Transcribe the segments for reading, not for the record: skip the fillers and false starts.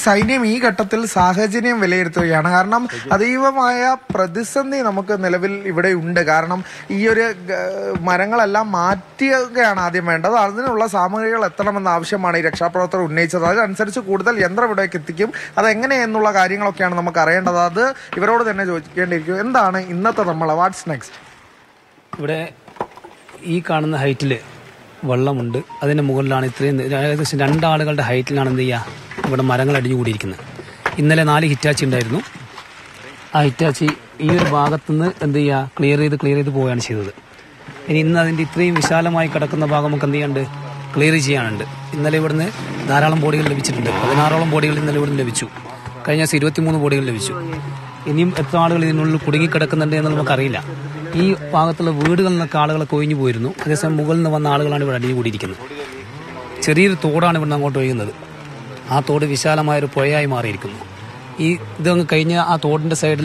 സൈന്യം ഈ ഘട്ടത്തിൽ സാഹചര്യം വിലയിരുത്തുകയാണ്. കാരണം അതീവമായ പ്രതിസന്ധി നമുക്ക് നിലവിൽ ഇവിടെ ഉണ്ട്. കാരണം ഈ ഒരു മരങ്ങളെല്ലാം മാറ്റുകയാണ് ആദ്യം വേണ്ടത്. അതിനുള്ള സാമഗ്രികൾ എത്തണമെന്ന ആവശ്യമാണ് ഈ രക്ഷാപ്രവർത്തകർ ഉന്നയിച്ചത്. അതിനനുസരിച്ച് കൂടുതൽ യന്ത്രം ഇവിടേക്ക് എത്തിക്കും. അതെങ്ങനെയെന്നുള്ള കാര്യങ്ങളൊക്കെയാണ് നമുക്ക് അറിയേണ്ടത്. അത് ഇവരോട് തന്നെ ചോദിക്കേണ്ടിയിരിക്കും. എന്താണ് ഇന്നത്തെ നമ്മൾ വാട്ട്സ് നെക്സ്റ്റ്? ഇവിടെ ഈ കാണുന്ന ഹൈറ്റിൽ വെള്ളമുണ്ട്. അതിൻ്റെ മുകളിലാണ് ഇത്രയും ഏകദേശം 2 ആളുകളുടെ ഹൈറ്റിലാണ് എന്ത് ചെയ്യുക ഇവിടെ മരങ്ങൾ അടിഞ്ഞുകൂടിയിരിക്കുന്നത്. ഇന്നലെ 4 ഹിറ്റാച്ചി ഉണ്ടായിരുന്നു. ആ ഹിറ്റാച്ചി ഈ ഒരു ഭാഗത്തുനിന്ന് എന്ത് ചെയ്യുക ക്ലിയർ ചെയ്ത് പോവുകയാണ് ചെയ്തത്. ഇനി ഇന്ന് അതിൻ്റെ ഇത്രയും വിശാലമായി കിടക്കുന്ന ഭാഗം നമുക്ക് എന്ത് ചെയ്യാണ്ട് ക്ലിയർ ചെയ്യാനുണ്ട്. ഇന്നലെ ഇവിടുന്ന് ധാരാളം ബോഡികൾ ലഭിച്ചിട്ടുണ്ട്. 16ഓളം ബോഡികൾ ഇന്നലെ ഇവിടുന്ന് ലഭിച്ചു. കഴിഞ്ഞ ദിവസം 23 ബോഡികൾ ലഭിച്ചു. ഇനിയും എത്ര ആളുകൾ ഇതിനുള്ളിൽ കുടുങ്ങിക്കിടക്കുന്നുണ്ട് എന്ന് നമുക്കറിയില്ല. ഈ ഭാഗത്തുള്ള വീടുകളിൽ നിന്നൊക്കെ ആളുകളെ കൊഴിഞ്ഞു പോയിരുന്നു. അതേസമയം മുകളിൽ നിന്ന് വന്ന ആളുകളാണ് ഇവിടെ അടിഞ്ഞുകൂടിയിരിക്കുന്നത്. ചെറിയൊരു തോടാണ് ഇവിടുന്ന് അങ്ങോട്ട് ഒഴുകുന്നത്. ആ തോട് വിശാലമായൊരു പുഴയായി മാറിയിരിക്കുന്നു. ഇതങ്ങ് കഴിഞ്ഞ ആ തോടിൻ്റെ സൈഡിൽ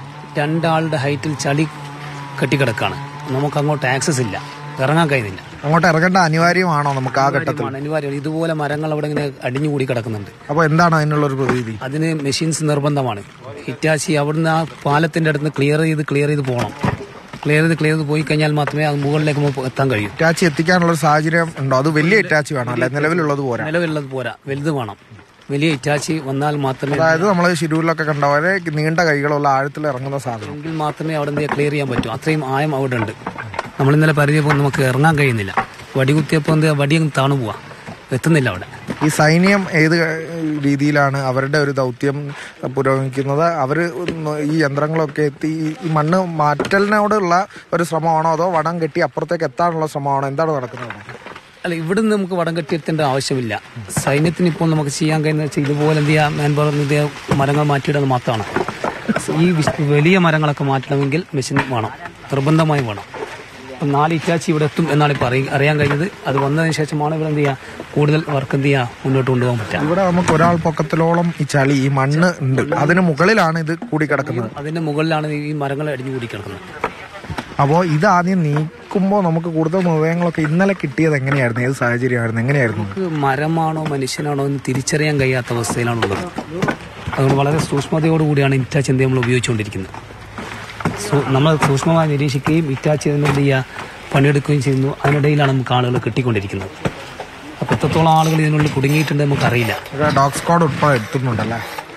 2 ആളുടെ ഹൈറ്റിൽ ചളി കെട്ടിക്കിടക്കാണ്. നമുക്ക് അങ്ങോട്ട് ആക്സസ് ഇല്ല, ഇറങ്ങാൻ കഴിയുന്നില്ല. അങ്ങോട്ട് ഇറങ്ങേണ്ട അനിവാര്യമാണോ നമുക്ക് ആ ഘട്ടത്തിൽ? അനിവാര്യമാണ്. ഇതുപോലെ മരങ്ങൾ അവിടെ ഇങ്ങനെ അടിഞ്ഞുകൂടി കിടക്കുന്നുണ്ട്. അപ്പോൾ എന്താണ് അതിനുള്ളൊരു പ്രതീതി? അതിന് മെഷീൻസ് നിർബന്ധമാണ്. ഹിറ്റാച്ചി അവിടുന്ന് ആ പാലത്തിന്റെ അടുത്ത് ക്ലിയർ ചെയ്ത് പോകണം. ക്ലിയർ ചെയ്ത് പോയി കഴിഞ്ഞാൽ മാത്രമേ അത് മുകളിലേക്ക് എത്താൻ കഴിയൂ. ഹിറ്റാച്ചി എത്തിക്കാനുള്ള സാഹചര്യം ഉണ്ടോ? അത് വലിയ ഹിറ്റാച്ചി വേണം അല്ലെ? നിലവിലുള്ളത് പോരാ, വലുത് വേണം. വലിയ ഹിറ്റാച്ചി വന്നാൽ മാത്രമേ, അതായത് നമ്മൾ ശിരൂരിലൊക്കെ കണ്ട പോലെ നീണ്ട കൈകളുള്ള ആഴത്തിൽ ഇറങ്ങുന്ന സാധനം എങ്കിൽ മാത്രമേ അവിടെ നിന്ന് ക്ലിയർ ചെയ്യാൻ പറ്റൂ. അത്രയും ആയം അവിടെ ഉണ്ട്. നമ്മൾ ഇന്നലെ പരിചയപ്പോൾ നമുക്ക് ഇറങ്ങാൻ കഴിയുന്നില്ല. വടി കുത്തിയപ്പോൾ വടിയങ്ങ് താണു പോവാ, എത്തുന്നില്ല അവിടെ. ഈ സൈന്യം ഏത് രീതിയിലാണ് അവരുടെ ഒരു ദൗത്യം പുരോഗമിക്കുന്നത്? അവർ ഈ യന്ത്രങ്ങളൊക്കെ എത്തി ഈ മണ്ണ് മാറ്റലിനോടുള്ള ഒരു ശ്രമമാണോ, അതോ വടം കെട്ടി അപ്പുറത്തേക്ക് എത്താനുള്ള ശ്രമമാണോ? എന്താണ് നടക്കുന്നത്? അല്ല, ഇവിടുന്ന് നമുക്ക് വടം കെട്ടിയെത്തേണ്ട ആവശ്യമില്ല. സൈന്യത്തിന് ഇപ്പോൾ നമുക്ക് ചെയ്യാൻ കഴിയുന്ന വെച്ചാൽ ഇതുപോലെ എന്ത് ചെയ്യാം, മാൻപവർ മരങ്ങൾ മാറ്റിയിടുന്നത് മാത്രമാണ്. ഈ വലിയ മരങ്ങളൊക്കെ മാറ്റണമെങ്കിൽ മെഷീൻ വേണം, നിർബന്ധമായും വേണം. 4 ഹിറ്റാച്ചി ഇവിടെ എത്തും എന്നാണ് ഇപ്പോൾ അറിയാൻ കഴിഞ്ഞത്. അത് വന്നതിന് ശേഷമാണ് ഇവിടെ എന്ത് ചെയ്യുക കൂടുതൽ വർക്ക് എന്ത് ചെയ്യുക മുന്നോട്ട് കൊണ്ടുപോകാൻ പറ്റുക. ഇവിടെ നമുക്ക് ഒരാൾ പൊക്കത്തിലോളം ഈ ചളി, ഈ മണ്ണ് ഉണ്ട്. അതിന് മുകളിലാണ് ഇത് കൂടി കിടക്കുന്നത്. അതിന്റെ മുകളിലാണ് ഈ മരങ്ങൾ അടിഞ്ഞു കൂടി കിടക്കുന്നത്. അപ്പോൾ ഇത് ആദ്യം നീക്കുമ്പോൾ നമുക്ക് കൂടുതൽ മൃഗങ്ങളൊക്കെ ഇന്നലെ കിട്ടിയത് എങ്ങനെയായിരുന്നു? ഏത് സാഹചര്യമായിരുന്നു? എങ്ങനെയായിരുന്നു? മരമാണോ മനുഷ്യനാണോ എന്ന് തിരിച്ചറിയാൻ കഴിയാത്ത അവസ്ഥയിലാണുള്ളത്. അതുകൊണ്ട് വളരെ സൂക്ഷ്മതയോടുകൂടിയാണ് ഹിറ്റാച്ചി നമ്മൾ ഉപയോഗിച്ചുകൊണ്ടിരിക്കുന്നത്. നമ്മൾ സൂക്ഷ്മമായി നിരീക്ഷിക്കുകയും ഹിറ്റാച്ചി എന്ത് ചെയ്യുക പണിയെടുക്കുകയും ചെയ്യുന്നു. അതിനിടയിലാണ് നമുക്ക് ആളുകൾ കിട്ടിക്കൊണ്ടിരിക്കുന്നത്. അപ്പോൾ എത്രത്തോളം ആളുകൾ ഇതിനുള്ളിൽ കുടുങ്ങിയിട്ടുണ്ട് നമുക്കറിയില്ല. ഡോഗ് സ്ക്വാഡ് ഉൾപ്പെടെ എത്തുന്നുണ്ടല്ലേ?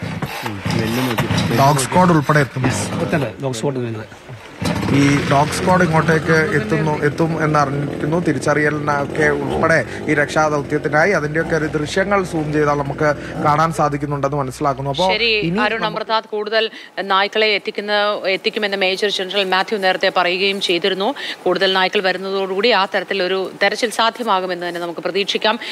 ഡോഗ് സ്ക്വാഡ് ഉൾപ്പെടെ എത്തുന്നുണ്ട്. ഡോഗ് സ്ക്വാഡ് വരുന്നത് ഈ ഡോഗ് സ്ക്വാഡ് ഇങ്ങോട്ടേക്ക് എത്തും എന്നറിഞ്ഞിരിക്കുന്നു. തിരിച്ചറിയലിനൊക്കെ ഉൾപ്പെടെ ഈ രക്ഷാദൗത്യത്തിനായി അതിന്റെയൊക്കെ ഒരു ദൃശ്യങ്ങൾ സൂം ചെയ്താൽ നമുക്ക് കാണാൻ സാധിക്കുന്നുണ്ടെന്ന് മനസ്സിലാക്കുന്നു. അപ്പോൾ അരുൺ അമൃതാഥ് കൂടുതൽ നായ്ക്കളെ എത്തിക്കുമെന്ന് മേജർ ജനറൽ മാത്യു നേരത്തെ പറയുകയും ചെയ്തിരുന്നു. കൂടുതൽ നായ്ക്കൾ വരുന്നതോടുകൂടി ആ തരത്തിലൊരു തെരച്ചിൽ സാധ്യമാകുമെന്ന് തന്നെ നമുക്ക് പ്രതീക്ഷിക്കാം.